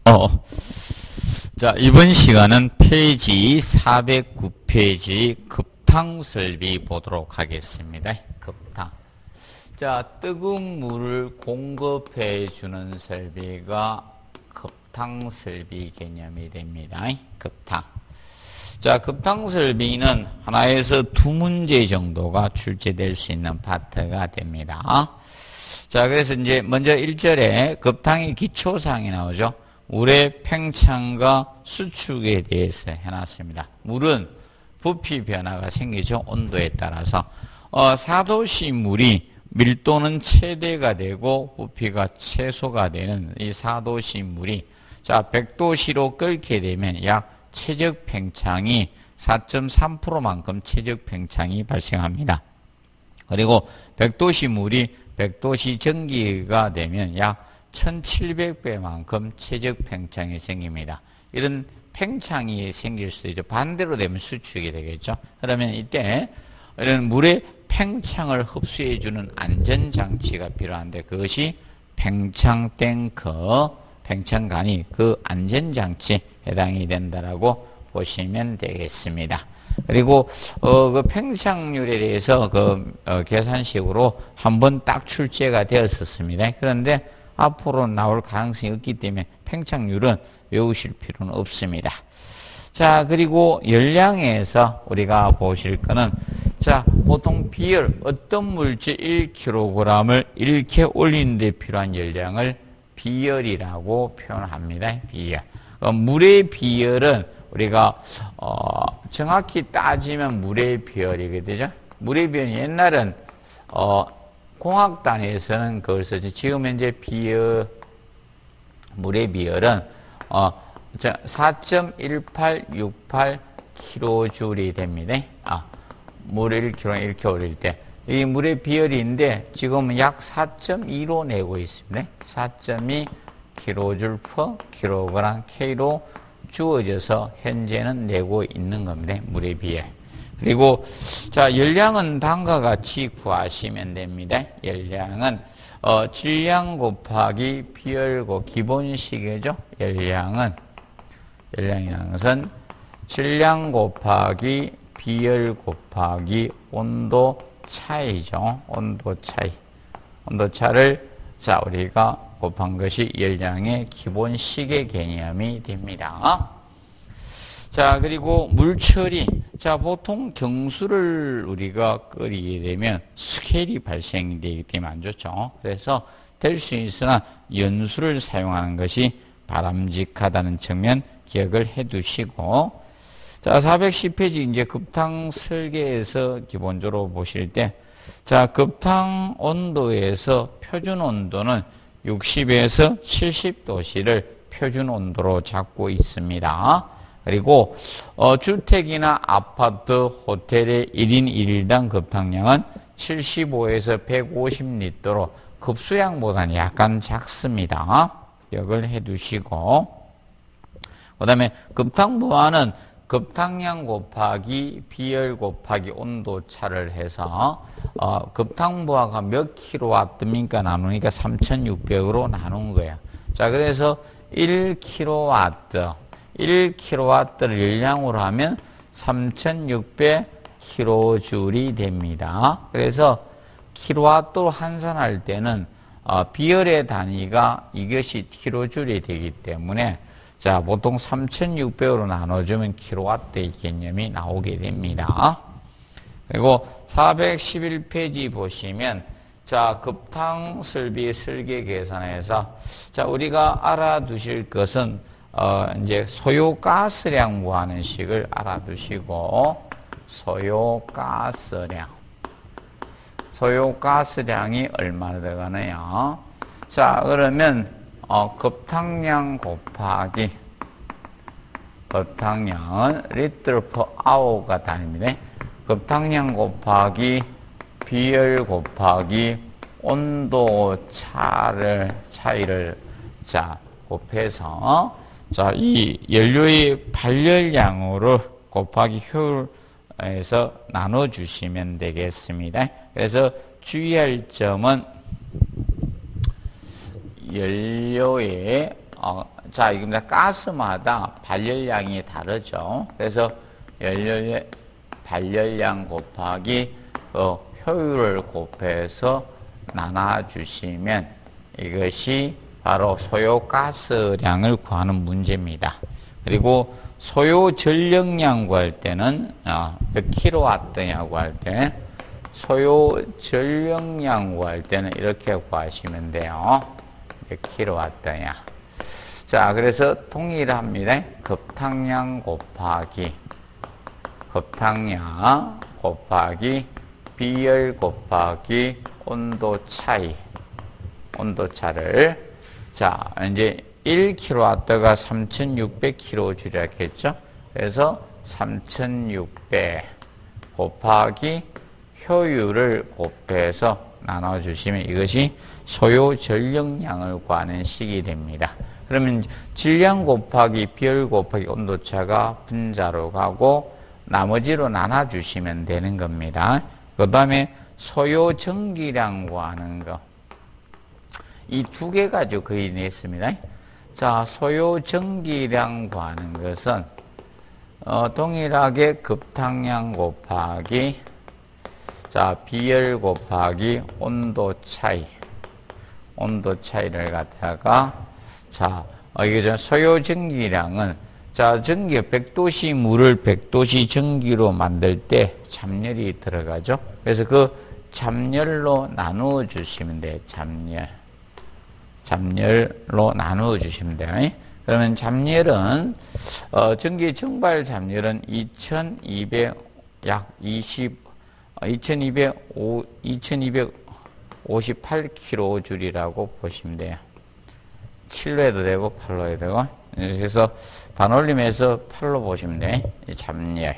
자, 이번 시간은 페이지 409페이지 급탕설비 보도록 하겠습니다. 급탕. 자, 뜨거운 물을 공급해 주는 설비가 급탕설비 개념이 됩니다. 급탕. 자, 급탕설비는 하나에서 두 문제 정도가 출제될 수 있는 파트가 됩니다. 자, 그래서 이제 먼저 1절에 급탕의 기초사항이 나오죠. 물의 팽창과 수축에 대해서 해놨습니다. 물은 부피 변화가 생기죠. 온도에 따라서. 4도씨 물이 밀도는 최대가 되고 부피가 최소가 되는 이 4도씨 물이 자 100도씨로 끓게 되면 약 최적 팽창이 4.3%만큼 최적 팽창이 발생합니다. 그리고 100도씨 물이 100도씨 전기가 되면 약 1700배만큼 최적 팽창이 생깁니다. 이런 팽창이 생길 수도 있죠. 반대로 되면 수축이 되겠죠. 그러면 이때 이런 물의 팽창을 흡수해주는 안전장치가 필요한데 그것이 팽창탱크, 팽창관이 그 안전장치에 해당이 된다라고 보시면 되겠습니다. 그리고 그 팽창률에 대해서 계산식으로 한번 딱 출제가 되었었습니다. 그런데 앞으로 나올 가능성이 없기 때문에 팽창률은 외우실 필요는 없습니다. 자, 그리고 열량에서 우리가 보실 거는 자, 보통 비열, 어떤 물질 1kg을 이렇게 올리는 데 필요한 열량을 비열이라고 표현합니다. 비열. 물의 비열은 우리가 정확히 따지면 물의 비열이게 되죠. 물의 비열이 옛날은 공학 단위에서는 그걸 쓰지. 지금 현재 물의 비열은 4.1868kJ이 됩니다. 물 1kg 이렇게 올릴 때. 이 물의 비열인데 지금은 약 4.2로 내고 있습니다. 4.2kJ/kg K로 주어져서 현재는 내고 있는 겁니다. 물의 비열. 그리고 자 열량은 다음과 같이 구하시면 됩니다. 열량은 질량 곱하기 비열 기본식이죠. 열량이라는 것은 질량 곱하기 비열 곱하기 온도 차이죠. 온도 차이. 온도 차를 자 우리가 곱한 것이 열량의 기본식의 개념이 됩니다. 자, 그리고 물처리. 자, 보통 경수를 우리가 끓이게 되면 스케일이 발생되기 때문에 안 좋죠. 그래서 될 수 있으나 연수를 사용하는 것이 바람직하다는 측면 기억을 해 두시고. 자, 410페이지 이제 급탕 설계에서 기본적으로 보실 때, 자, 급탕 온도에서 표준 온도는 60에서 70도씨를 표준 온도로 잡고 있습니다. 그리고 주택이나 아파트, 호텔의 1인 1일당 급탕량은 75에서 150리터로 급수량보다는 약간 작습니다. 기억을 해두시고 그 다음에 급탕부하는 급탕량 곱하기 비열 곱하기 온도차를 해서 급탕부하가 몇 킬로와트입니까? 나누니까 3600으로 나눈 거예요. 자, 그래서 1kW 1kW를 열량으로 하면 3600kJ이 됩니다. 그래서 킬로와트로 환산할 때는 비열의 단위가 이것이 kJ이 되기 때문에 자 보통 3600으로 나눠주면 킬로와트의 개념이 나오게 됩니다. 그리고 411페이지 보시면 자 급탕 설비 설계 계산에서 자 우리가 알아두실 것은 이제 소요 가스량 구하는 식을 알아두시고 소요 가스량이 얼마나 들어가느냐. 자 그러면 급탕량 곱하기 급탕량은 리터 per hour가 단위입니다. 급탕량 곱하기 비열 곱하기 온도 차이를 자 곱해서 자, 이 연료의 발열량으로 곱하기 효율에서 나눠주시면 되겠습니다. 그래서 주의할 점은 연료의 자, 이겁니다. 가스마다 발열량이 다르죠. 그래서 발열량 곱하기 효율을 곱해서 나눠주시면 이것이 바로 소요 가스량을 구하는 문제입니다. 그리고 소요 전력량 구할 때는 몇 킬로와트냐고 할 때 소요 전력량 구할 때는 이렇게 구하시면 돼요. 몇 킬로와트냐. 자, 그래서 동일합니다. 급탕량 곱하기 비열 곱하기 온도 차를 자, 이제 1kW가 3600kJ라고 했죠. 그래서 3600 곱하기 효율을 곱해서 나눠주시면 이것이 소요 전력량을 구하는 식이 됩니다. 그러면 질량 곱하기 비열 곱하기 온도차가 분자로 가고 나머지로 나눠주시면 되는 겁니다. 그 다음에 소요 전기량 구하는 거. 이 두 개 가지고 거의 냈습니다. 자, 소요 전기량 구하는 것은 동일하게 급탕량 곱하기 자, 비열 곱하기 온도 차이를 갖다가 자, 이게 소요 전기량은 자, 전기 100도씨 물을 100도씨 전기로 만들 때 잡열이 들어가죠. 그래서 그 잡열로 나누어 주시면 돼요. 잡열로 나누어 주시면 돼요. 그러면 잡열은 전기 증발 잡열은 2258kJ라고 보시면 돼요. 7로 해도 되고 8로 해도 되고. 그래서 반올림해서 8로 보시면 돼요. 잡열로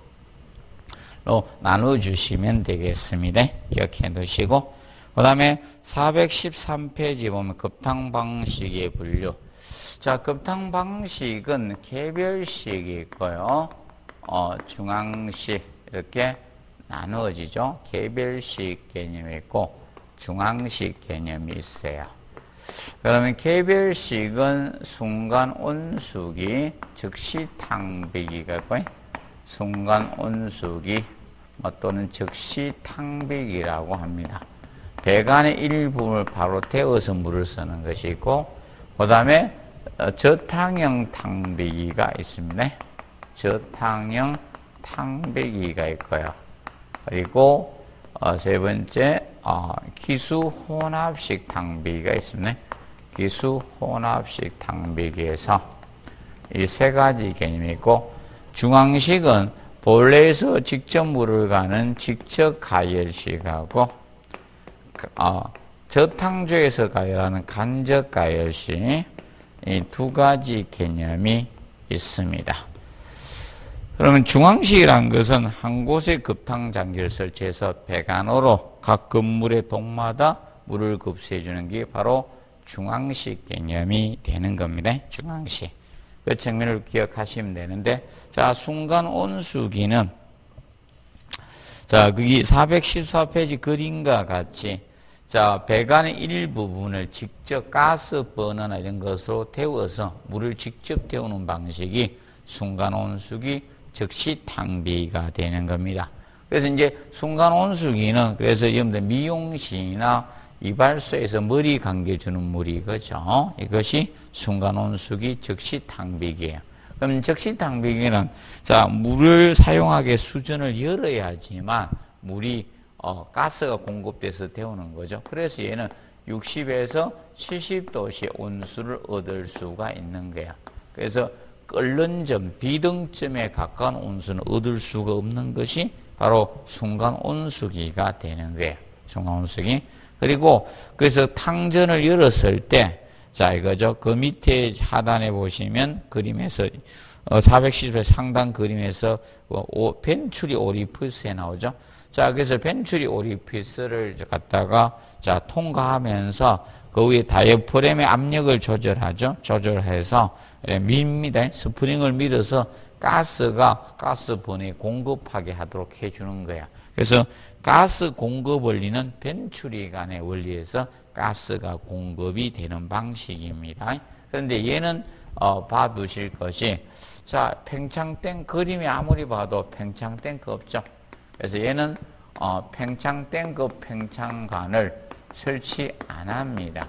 나누어 주시면 되겠습니다. 기억해 두시고. 그 다음에 413페이지 보면 급탕 방식의 분류. 자, 급탕 방식은 개별식이 있고요. 중앙식 이렇게 나누어지죠. 개별식 개념이 있고 중앙식 개념이 있어요. 그러면 개별식은 순간 온수기, 즉시 탕비기가 있고 순간 온수기 또는 즉시 탕비기라고 합니다. 배관의 일부분을 바로 데워서 물을 쓰는 것이 있고 그 다음에 저탕형 탕비기가 있습니다. 저탕형 탕비기가 있고요. 그리고 세 번째 기수 혼합식 탕비기가 있습니다. 기수 혼합식 탕비기에서 이 세 가지 개념이 있고 중앙식은 본래에서 직접 물을 가는 직접 가열식하고 저탕조에서 가열하는 간접 가열식 이 두 가지 개념이 있습니다. 그러면 중앙식이라는 것은 한 곳에 급탕 장기를 설치해서 배관으로 각 건물의 동마다 물을 급수해 주는 게 바로 중앙식 개념이 되는 겁니다. 중앙식. 그 측면을 기억하시면 되는데, 자, 순간 온수기는, 자, 거기 414페이지 그림과 같이, 자, 배관의 일부분을 직접 가스 버너나 이런 것으로 데워서 물을 직접 데우는 방식이 순간 온수기, 즉시 탕비가 되는 겁니다. 그래서 이제 순간 온수기는 그래서 여러분들 미용실이나 이발소에서 머리 감겨주는 물이 그죠? 이것이 순간 온수기, 즉시 탕비기예요. 그럼 즉시 탕비기는 자, 물을 사용하게 수전을 열어야지만 물이 가스가 공급돼서 데우는 거죠. 그래서 얘는 60에서 70도씨 온수를 얻을 수가 있는 거야. 그래서 끓는 점, 비등점에 가까운 온수는 얻을 수가 없는 것이 바로 순간 온수기가 되는 거예요. 순간 온수기. 그리고 그래서 탕전을 열었을 때, 자, 이거죠. 그 밑에 하단에 보시면 그림에서 410회 상단 그림에서 벤츄리 오리피스에 나오죠. 자, 그래서 벤츄리 오리피스를 갖다가 자, 통과하면서 그 위에 다이어프램의 압력을 조절하죠. 조절해서 밉니다. 스프링을 밀어서 가스가 가스번에 공급하게 하도록 해주는 거야. 그래서 가스 공급 원리는 벤츄리 간의 원리에서 가스가 공급이 되는 방식입니다. 그런데 얘는 봐두실 것이 자 팽창된 그림이 아무리 봐도 팽창된 거 없죠. 그래서 얘는 팽창된 그 팽창관을 설치 안 합니다.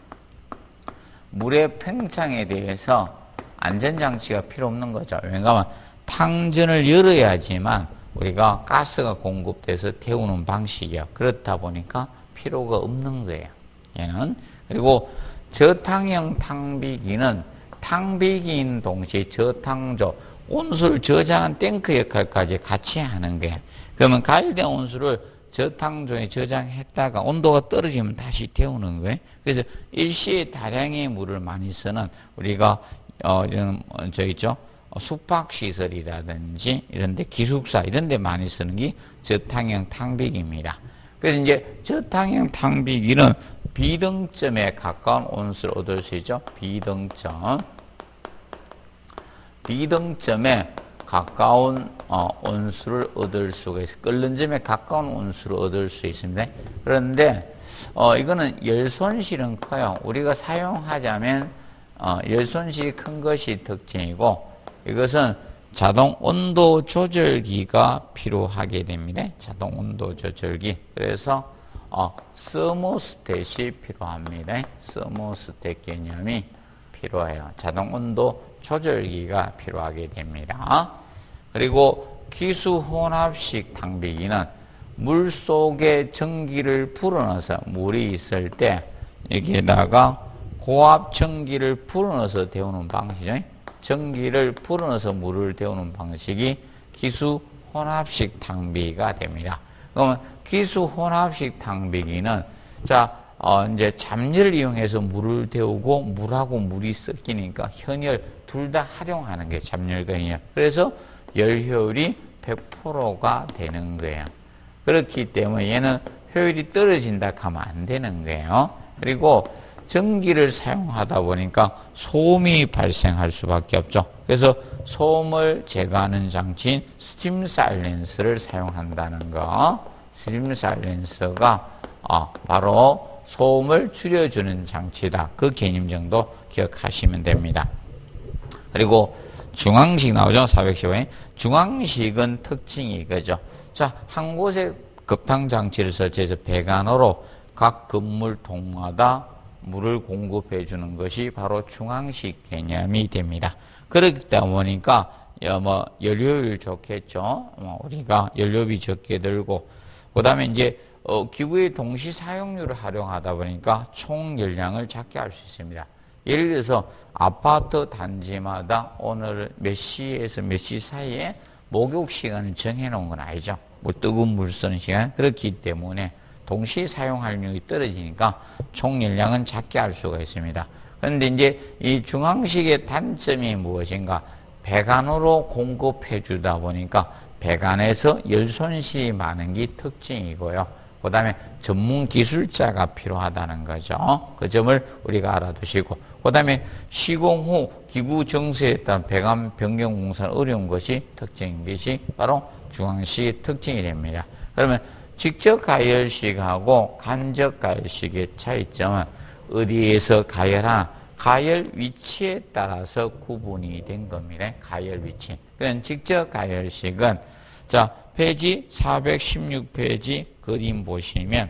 물의 팽창에 대해서 안전장치가 필요 없는 거죠. 왜냐하면 탕전을 열어야지만 우리가 가스가 공급돼서 태우는 방식이야. 그렇다 보니까 필요가 없는 거예요. 얘는. 그리고 저탕형 탕비기는 탕비기인 동시에 저탕조, 온수를 저장한 탱크 역할까지 같이 하는 거예요. 그러면 가열된 온수를 저탕조에 저장했다가 온도가 떨어지면 다시 태우는 거예요. 그래서 일시에 다량의 물을 많이 쓰는 우리가 저 있죠. 숙박시설이라든지 이런데 기숙사 이런데 많이 쓰는 게 저탕형 탕비기입니다. 그래서 이제 저탕형 탕비기는 비등점에 가까운 온수를 얻을 수 있죠. 비등점에 가까운 온수를 얻을 수가 있어요. 끓는 점에 가까운 온수를 얻을 수 있습니다. 그런데 이거는 열 손실은 커요. 우리가 사용하자면 열 손실이 큰 것이 특징이고 이것은 자동 온도 조절기가 필요하게 됩니다. 자동 온도 조절기. 그래서 서모스탯이 필요합니다. 서모스탯 개념이 필요해요. 자동 온도 조절기가 필요하게 됩니다. 그리고 기수 혼합식 탕비기는 물 속에 전기를 불어넣어서 물이 있을 때 여기에다가 고압 전기를 불어넣어서 데우는 방식이죠. 전기를 불어넣어서 물을 데우는 방식이 기수 혼합식 탕비기가 됩니다. 그러면 기수 혼합식 탕비기는 이제 잡열을 이용해서 물을 데우고 물하고 물이 섞이니까 현열 둘 다 활용하는 게 잡열과 현열. 그래서 열 효율이 100%가 되는 거예요. 그렇기 때문에 얘는 효율이 떨어진다 하면 안 되는 거예요. 그리고 전기를 사용하다 보니까 소음이 발생할 수밖에 없죠. 그래서 소음을 제거하는 장치인 스팀 사일렌스를 사용한다는 거. 스팀 사일렌서가 바로 소음을 줄여주는 장치다. 그 개념 정도 기억하시면 됩니다. 그리고 중앙식 나오죠. 415에. 중앙식은 특징이 이거죠. 자, 한 곳에 급탕장치를 설치해서 배관으로 각 건물통마다 물을 공급해 주는 것이 바로 중앙식 개념이 됩니다. 그렇다 보니까 연료율 좋겠죠. 우리가 연료비 적게 들고 그다음에 이제 기구의 동시 사용률을 활용하다 보니까 총 열량을 작게 할 수 있습니다. 예를 들어서 아파트 단지마다 오늘 몇 시에서 몇 시 사이에 목욕 시간을 정해놓은 건 아니죠. 뭐 뜨거운 물 쓰는 시간. 그렇기 때문에 동시 사용활용이 떨어지니까 총 열량은 작게 할 수가 있습니다. 그런데 이제 이 중앙식의 단점이 무엇인가? 배관으로 공급해 주다 보니까 배관에서 열 손실이 많은 게 특징이고요. 그 다음에 전문 기술자가 필요하다는 거죠. 그 점을 우리가 알아두시고 그 다음에 시공 후 기구 정수에 따른 배관 변경 공사는 어려운 것이 특징인 것이 바로 중앙식의 특징이 됩니다. 그러면 직접 가열식하고 간접 가열식의 차이점은 어디에서 가열하나? 가열 위치에 따라서 구분이 된 겁니다. 가열 위치. 그럼 직접 가열식은 페이지 416페이지 그림 보시면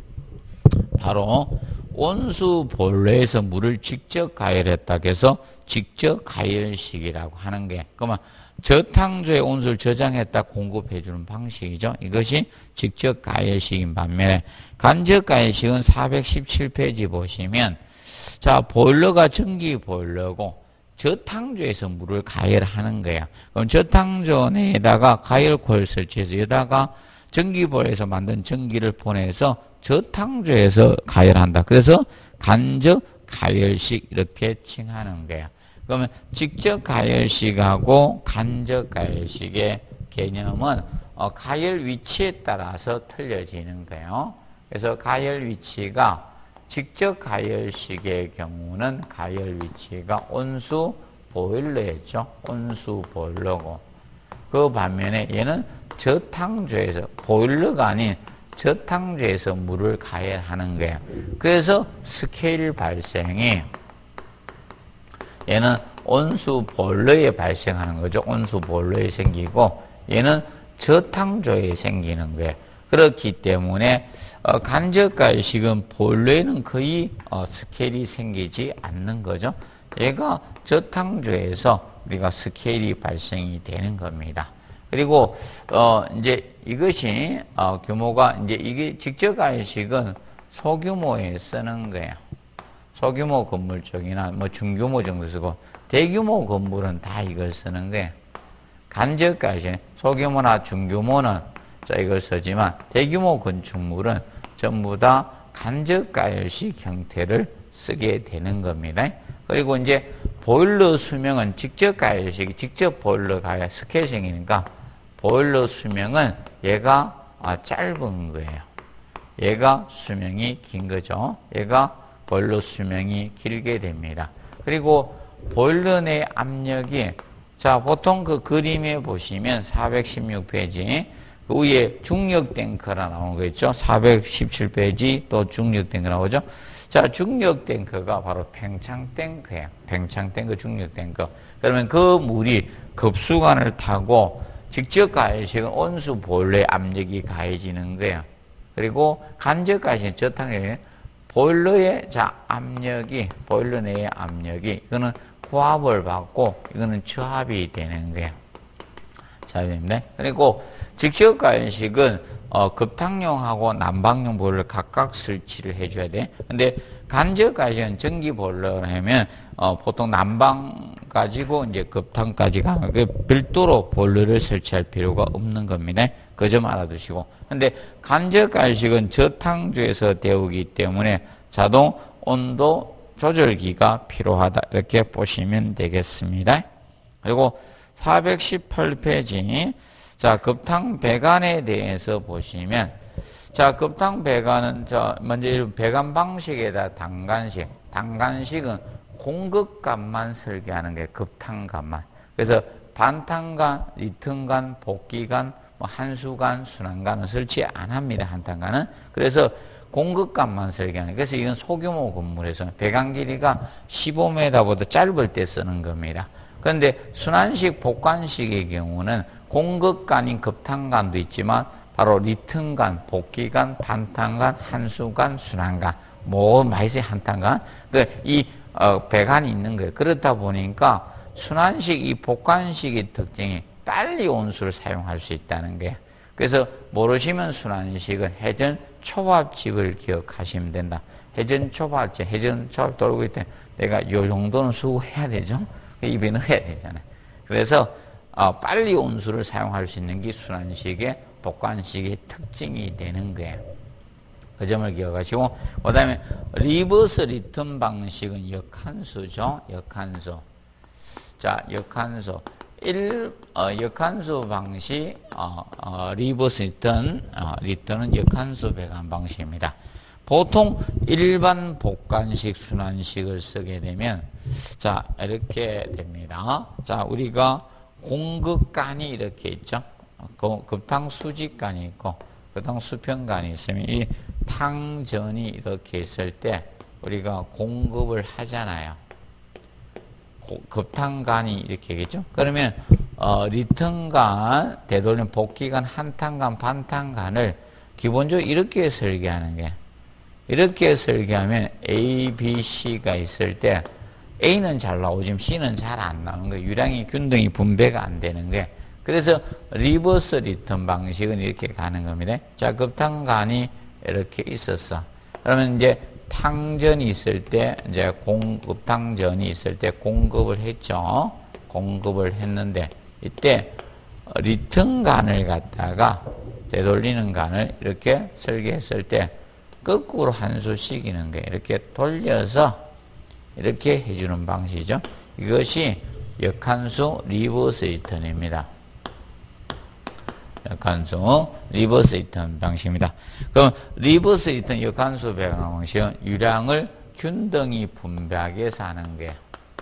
바로 온수 보일러에서 물을 직접 가열했다고 해서 직접 가열식이라고 하는 게 그러면 저탕조에 온수를 저장했다 공급해 주는 방식이죠. 이것이 직접 가열식인 반면에 간접 가열식은 417페이지 보시면 보일러가 전기 보일러고 저탕조에서 물을 가열하는 거야. 그럼 저탕조 내에다가 가열코를 설치해서 여기다가 전기보일러에서 만든 전기를 보내서 저탕조에서 가열한다. 그래서 간접 가열식 이렇게 칭하는 거야. 그러면 직접 가열식하고 간접 가열식의 개념은 가열 위치에 따라서 틀려지는 거예요. 그래서 가열 위치가 직접 가열식의 경우는 가열 위치가 온수 보일러였죠. 온수 보일러고 그 반면에 얘는 저탕조에서 보일러가 아닌 저탕조에서 물을 가열하는 거예요. 그래서 스케일 발생이 얘는 온수 보일러에 발생하는 거죠. 온수 보일러에 생기고 얘는 저탕조에 생기는 거예요. 그렇기 때문에 간접가열식은 보일러에는 거의 스케일이 생기지 않는 거죠. 얘가 저탕조에서 우리가 스케일이 발생이 되는 겁니다. 그리고 이제 이것이 규모가 이제 이게 직접가열식은 소규모에 쓰는 거예요. 소규모 건물 쪽이나 뭐 중규모 정도 쓰고 대규모 건물은 다 이걸 쓰는 거예요. 간접가열식 소규모나 중규모는 자 이걸 쓰지만 대규모 건축물은 전부 다 간접가열식 형태를 쓰게 되는 겁니다. 그리고 이제 보일러 수명은 직접가열식, 직접 보일러 가열 스케일식이니까 보일러 수명은 얘가 짧은 거예요. 얘가 수명이 긴 거죠. 얘가 보일러 수명이 길게 됩니다. 그리고 보일러 내 압력이 자 보통 그 그림에 보시면 416페이지 그 위에 중력 탱크라 나오는 거 있죠. 417페이지 또 중력 탱크 나오죠. 자 중력 탱크가 바로 팽창 탱크예요. 팽창 탱크, 중력 탱크. 그러면 그 물이 급수관을 타고 직접 가열식은 온수 보일러의 압력이 가해지는 거예요. 그리고 간접 가열식은 저탕에 보일러의 압력이 보일러 내의 압력이 이거는 고압을 받고 이거는 저압이 되는 거예요. 저압입니다. 그리고 직접 가열식은 급탕용하고 난방용 보일러 각각 설치를 해줘야 돼. 근데 간접 가열식은 전기 보일러를 하면 보통 난방 가지고 이제 급탕까지 가는 거 별도로 보일러를 설치할 필요가 없는 겁니다. 그 점 알아두시고. 근데 간접 가열식은 저탕조에서 데우기 때문에 자동 온도 조절기가 필요하다 이렇게 보시면 되겠습니다. 그리고 418페이지 자 급탕 배관에 대해서 보시면 자 급탕 배관은 먼저 이 배관 방식에다 단간식은 공급관만 설계하는 게 급탕관만. 그래서 반탕관, 리턴관, 복기관, 뭐 한수관, 순환관은 설치 안 합니다. 한탕관은. 그래서 공급관만 설계하는. 그래서 이건 소규모 건물에서 배관 길이가 15m보다 짧을 때 쓰는 겁니다. 그런데 순환식, 복관식의 경우는 공급관인 급탕관도 있지만 바로 리턴관, 복기관, 반탕관, 한수관, 순환관, 뭐 많이 써요. 한탕관. 이 배관이 있는 거예요. 그렇다 보니까 순환식, 이 복관식의 특징이 빨리 온수를 사용할 수 있다는 거예요. 그래서 모르시면 순환식은 회전 초밥집을 기억하시면 된다. 회전 초밥집 돌고 있을 때 내가 요 정도는 수고해야 되죠. 입에 넣어야 되잖아요. 그래서 빨리 온수를 사용할 수 있는 게 순환식의 복관식의 특징이 되는 거예요. 그 점을 기억하시고, 그 다음에 리버스 리턴 방식은 역한수죠. 역한수. 자, 역한수. 역한수 방식, 리버스 리턴은 역한수 배관 방식입니다. 보통 일반 복관식, 순환식을 쓰게 되면, 자, 이렇게 됩니다. 자, 우리가 공급관이 이렇게 있죠. 급탕 수직관이 있고, 급탕 수평관이 있으면, 이 탕전이 이렇게 있을 때, 우리가 공급을 하잖아요. 급탕관이 이렇게 겠죠. 그러면 리턴관, 되돌림 복기관, 한탕관, 반탕관을 기본적으로 이렇게 설계하는 게 이렇게 설계하면 A, B, C가 있을 때 A는 잘 나오지만 C는 잘 안 나오는 거예요. 유량이 균등히 분배가 안 되는 거예요. 그래서 리버스 리턴 방식은 이렇게 가는 겁니다. 자, 급탕관이 이렇게 있었어. 그러면 이제 탕전이 있을 때, 이제 급탕전이 있을 때 공급을 했죠. 공급을 했는데, 이때 리턴관을 갖다가 되돌리는 관을 이렇게 설계했을 때 거꾸로 한수 시키는 거예요. 이렇게 돌려서 이렇게 해주는 방식이죠. 이것이 역한수 리버스 리턴입니다. 역한수 리버스 리턴 방식입니다. 그럼 리버스 리턴 역한수 배관 방식은 유량을 균등히 분배하게 해서 하는 거예요.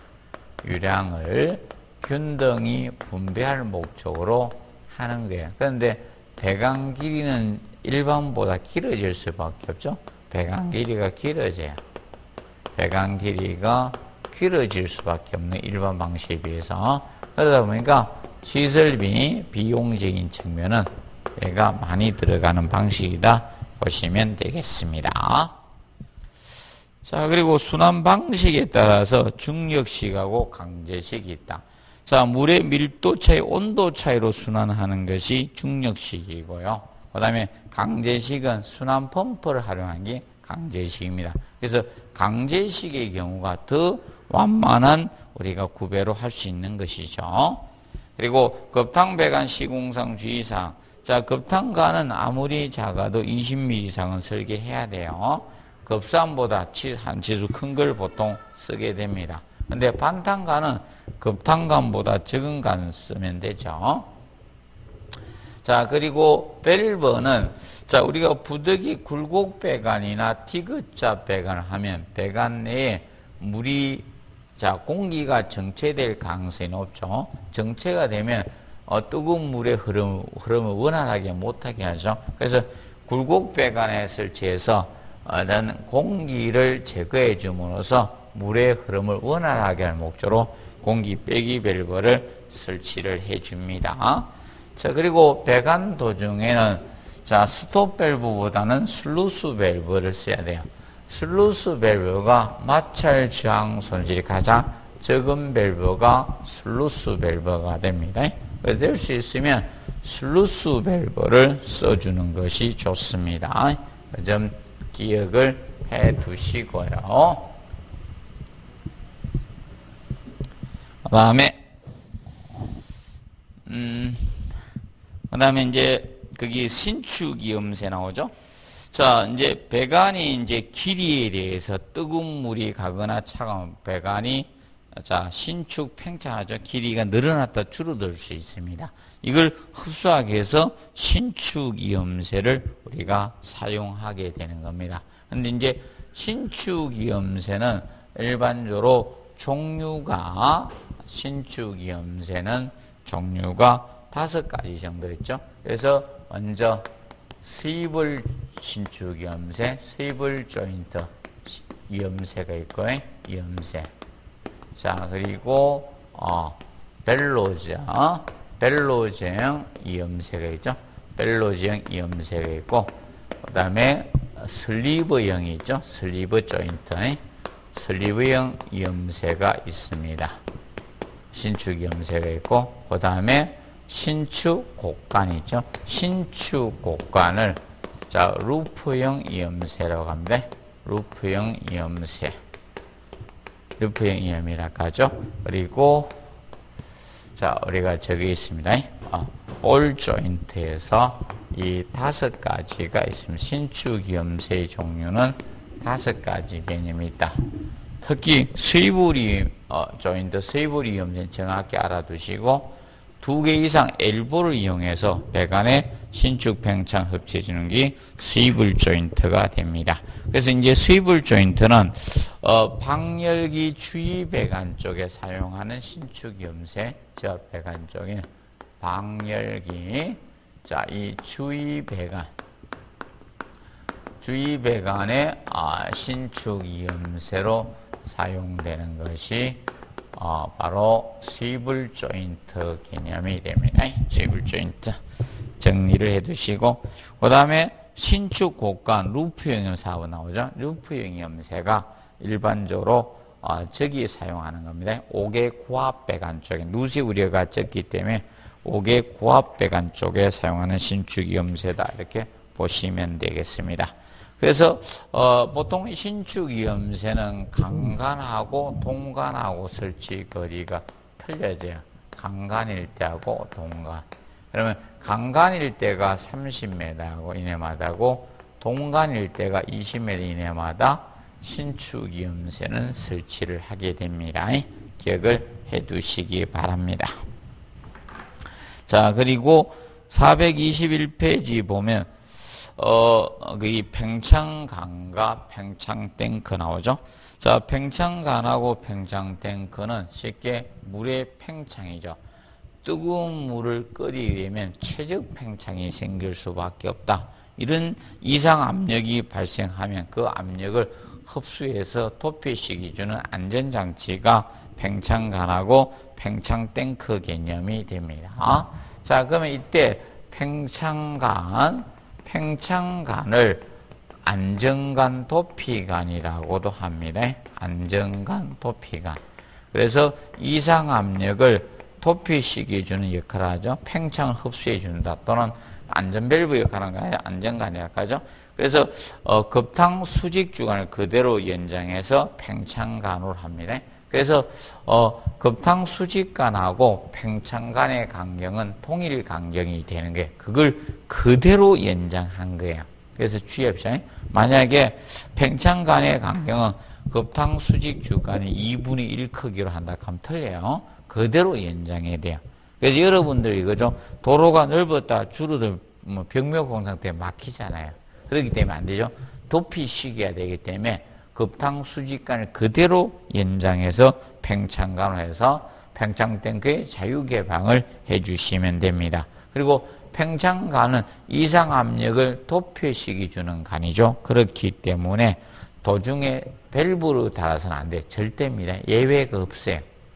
유량을 균등히 분배할 목적으로 하는 거예요. 그런데 배관 길이는 일반보다 길어질 수밖에 없죠. 배관 길이가 길어져요. 배관 길이가 길어질 수밖에 없는 일반 방식에 비해서. 그러다 보니까 시설비 비용적인 측면은 얘가 많이 들어가는 방식이다 보시면 되겠습니다. 자, 그리고 순환 방식에 따라서 중력식하고 강제식이 있다. 자, 물의 밀도 차이, 온도 차이로 순환하는 것이 중력식이고요. 그 다음에 강제식은 순환 펌프를 활용한 게 강제식입니다. 그래서 강제식의 경우가 더 완만한 우리가 구배로 할 수 있는 것이죠. 그리고 급탕배관 시공상 주의사항. 자, 급탕관은 아무리 작아도 20mm 이상은 설계해야 돼요. 급산보다 한 치수 큰 걸 보통 쓰게 됩니다. 근데 반탕관은 급탕관보다 적은 관 쓰면 되죠. 자, 그리고 밸브는, 자, 우리가 부득이 굴곡 배관이나 티그자 배관을 하면 배관 내에 물이, 자, 공기가 정체될 가능성이 높죠. 정체가 되면 뜨거운 물의 흐름을 원활하게 못하게 하죠. 그래서 굴곡 배관에 설치해서 공기를 제거해 줌으로써 물의 흐름을 원활하게 할 목적으로 공기 빼기 밸브를 설치를 해 줍니다. 자, 그리고 배관 도중에는, 자, 스톱 밸브보다는 슬루스 밸브를 써야 돼요. 슬루스 밸브가 마찰 저항 손실이 가장 적은 밸브가 슬루스 밸브가 됩니다. 될 수 있으면 슬루스 밸브를 써주는 것이 좋습니다. 그 점 기억을 해 두시고요. 그 다음에 이제 거기 신축이 염세 나오죠. 자, 이제 배관이 이제 길이에 대해서 뜨거운 물이 가거나 차가운 배관이, 자, 신축 팽창하죠. 길이가 늘어났다 줄어들 수 있습니다. 이걸 흡수하기 위해서 신축이염새를 우리가 사용하게 되는 겁니다. 근데 이제 신축이염새는 일반적으로 신축이염새는 종류가 5가지 정도 있죠. 그래서 먼저 스위블 신축이염새, 스위블 조인트 이염새가 있고, 이염새. 자, 그리고 벨로제형 이염새가 있죠. 벨로제형 이염새가 있고, 그 다음에 슬리브형이 있죠. 슬리브 조인트, 슬리브형 이염새가 있습니다. 신축 이염새가 있고, 그 다음에 신축 곡관이 있죠. 신축 곡관을, 자, 루프형 이염새라고 합니다. 루프형 이염새. 루프형 이염이라고 하죠. 그리고, 자, 우리가 저기 있습니다. 볼 조인트에서 이 5가지가 있습니다. 신축 이염새의 종류는 5가지 개념이 있다. 특히 스위블 조인트, 스위블 이염새는 정확히 알아두시고, 2개 이상 엘보를 이용해서 배관에 신축 팽창 흡수해주는 게 스위블 조인트가 됩니다. 그래서 이제 스위블 조인트는 방열기 주위 배관 쪽에 사용하는 신축 염새, 저 배관 쪽에 방열기, 자, 이 주위 배관에 신축 염새로 사용되는 것이 바로 스위블 조인트 개념이 됩니다. 스위블 조인트 정리를 해 두시고, 그 다음에 신축 곡관 루프형 염새하고 나오죠. 루프형 염새가 일반적으로 저기 사용하는 겁니다. 5개 고압 배관 쪽에 누수 우려가 적기 때문에 5개 고압 배관 쪽에 사용하는 신축 염새다, 이렇게 보시면 되겠습니다. 그래서 보통 신축 염새는 강간하고 동간하고 설치 거리가 틀려져요. 강간일 때하고 동간. 그러면 강간일 때가 30m하고 이내마다고, 동간일 때가 20m 이내마다 신축 염새는 설치를 하게 됩니다. 기억을 해 두시기 바랍니다. 자, 그리고 421페이지 보면 이 팽창관과 팽창탱크 나오죠. 자, 팽창관하고 팽창탱크는 쉽게 물의 팽창이죠. 뜨거운 물을 끓이려면 최적 팽창이 생길 수밖에 없다. 이런 이상 압력이 발생하면 그 압력을 흡수해서 도피시키 주는 안전장치가 팽창관하고 팽창탱크 개념이 됩니다. 자, 그러면 이때 팽창관을 안정관 도피관이라고도 합니다. 안정관 도피관. 그래서 이상압력을 도피시켜주는 역할을 하죠. 팽창을 흡수해준다. 또는 안전밸브 역할을 하는 거예요. 안정관이라고 하죠. 그래서 급탕 수직 주간을 그대로 연장해서 팽창관으로 합니다. 그래서 급탕 수직관하고 팽창관의 간격은 동일 간격이 되는 게 그걸 그대로 연장한 거예요. 그래서 주의합시다. 만약에 팽창관의 간격은 급탕 수직 주간이 2분의 1 크기로 한다 하면 틀려요. 그대로 연장해야 돼요. 그래서 여러분들 이거죠. 도로가 넓었다 줄어들 벽면 상태에 막히잖아요. 그렇기 때문에 안 되죠. 도피시켜야 되기 때문에 급탕 수직관을 그대로 연장해서 팽창관을 해서 팽창탱크의 자유개방을 해주시면 됩니다. 그리고 팽창관은 이상압력을 도피시켜주는 관이죠. 그렇기 때문에 도중에 밸브로 달아서는 안 돼. 절대입니다. 예외가 없어요.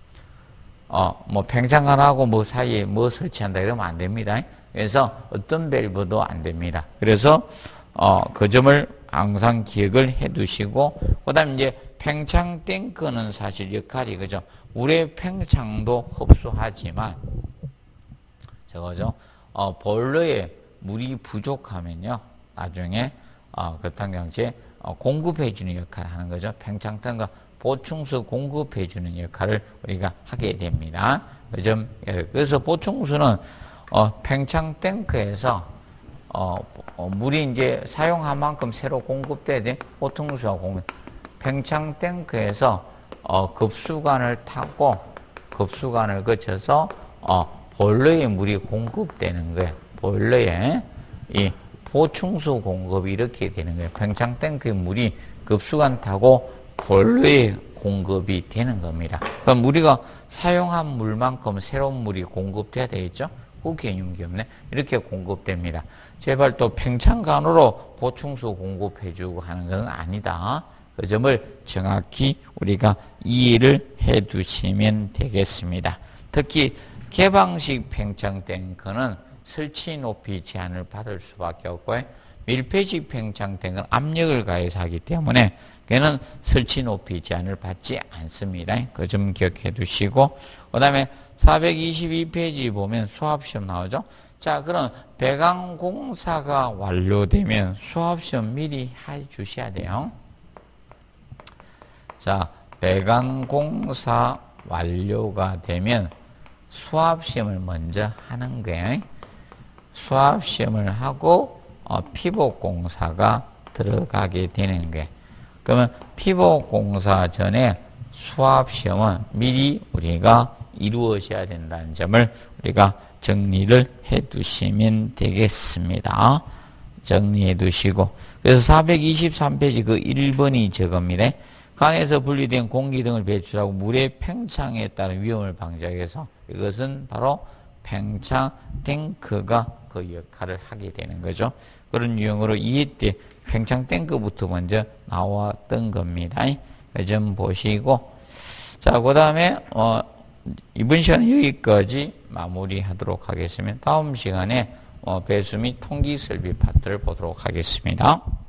팽창관하고 사이에 설치한다 이러면 안 됩니다. 그래서 어떤 밸브도 안 됩니다. 그래서 그 점을 항상 기억을 해 두시고, 그 다음에 이제 팽창탱크는 사실 역할이 그죠. 물의 팽창도 흡수하지만, 저거죠. 보일러에 물이 부족하면요. 나중에, 급탕장치에 공급해주는 역할을 하는 거죠. 팽창탱크가 보충수 공급해주는 역할을 우리가 하게 됩니다. 그 점, 그래서 보충수는, 팽창탱크에서 물이 이제 사용한 만큼 새로 공급돼야 돼. 보충수가 공급. 팽창탱크에서 급수관을 타고 급수관을 거쳐서 보일러에 물이 공급되는 거예요. 보일러에 이 보충수 공급이 이렇게 되는 거예요. 팽창탱크의 물이 급수관 타고 보일러에 공급이 되는 겁니다. 그럼 우리가 사용한 물만큼 새로운 물이 공급돼야 되겠죠? 그 개념이 없네. 이렇게 공급됩니다. 제발 또 팽창관으로 보충수 공급해주고 하는 건 아니다. 그 점을 정확히 우리가 이해를 해 두시면 되겠습니다. 특히 개방식 팽창탱크는 설치 높이 제한을 받을 수밖에 없고, 밀폐식 팽창탱크는 압력을 가해서 하기 때문에 걔는 설치 높이 제한을 받지 않습니다. 그 점 기억해 두시고, 그 다음에 422페이지 보면 수압시험 나오죠. 자, 그럼 배관공사가 완료되면 수압시험 미리 해 주셔야 돼요. 자, 배관공사 완료가 되면 수압시험을 먼저 하는 거예요. 수압시험을 하고 피복공사가 들어가게 되는 거예요. 그러면 피복공사 전에 수압시험은 미리 우리가 이루어져야 된다는 점을 우리가 정리를 해 두시면 되겠습니다. 정리해 두시고, 그래서 423페이지 그 1번이 저겁니다. 간에서 분리된 공기 등을 배출하고 물의 팽창에 따른 위험을 방지하기 위해서 이것은 바로 팽창탱크가 그 역할을 하게 되는 거죠. 그런 유형으로 이해 때 팽창탱크부터 먼저 나왔던 겁니다. 그 점 보시고, 자, 그 다음에 이번 시간은 여기까지 마무리하도록 하겠습니다. 다음 시간에 배수 및 통기 설비 파트를 보도록 하겠습니다.